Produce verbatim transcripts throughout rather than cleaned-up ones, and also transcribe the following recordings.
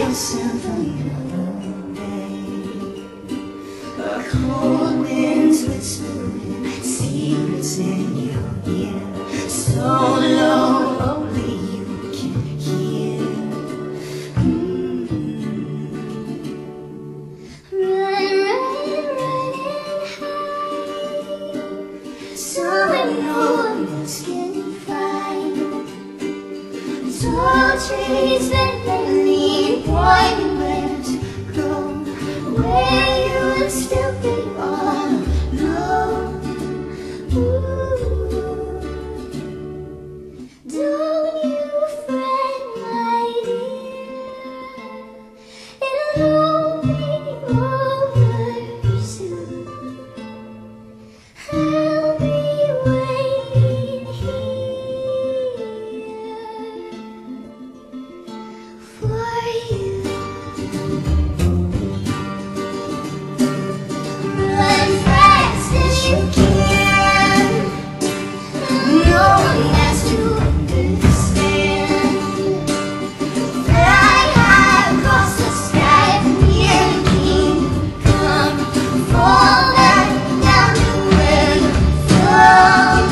yourself another day. A cold wind's whispering secrets in your ear, so low only you can hear. Mm-hmm. Run, run, run and hide, so no one else can find. Tall trees that they lean, pointing where to go, where you would still be all alone. Ooh. Don't you fret, my dear, it'll all be over soon. I'll be waiting here for you. Run fast as you can. No one has to understand. Fly high across the sky, near the kingdom. Fall back down to where you're from.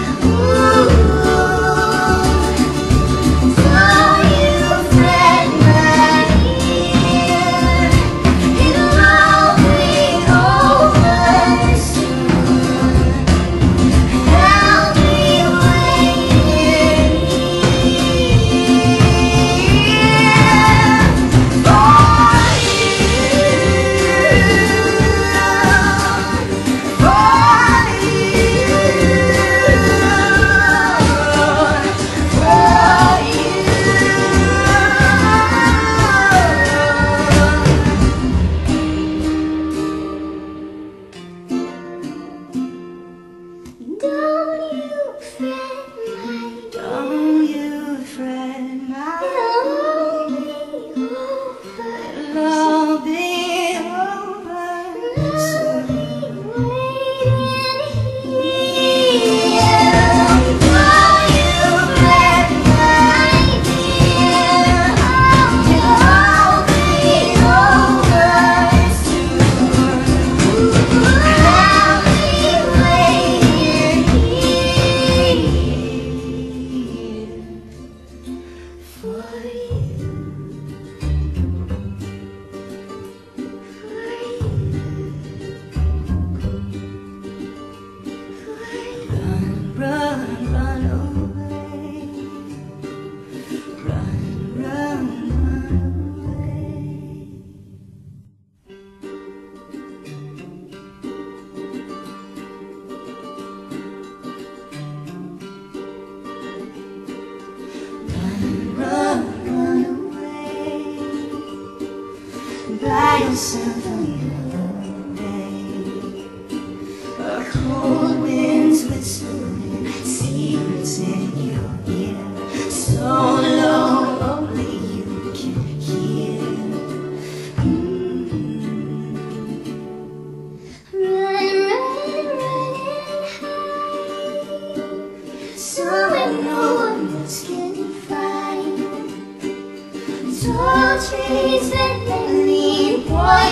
Don't you fret, my dear, it'll all be over soon. I'll be waiting here for Don't you fret, my Don't you fret, my It'll all be over soon. Don't you fret, my dear, it'll all be over soon. I'll be waiting for you. Run, run, run away. Run, run, run away. Run, run, run away. Buy yourself another day. A cold wind's whispering secrets in your ear, so low only you can hear. Mm-hmm. Run, run, run and hide, so no one else can find. Tall trees that they lean,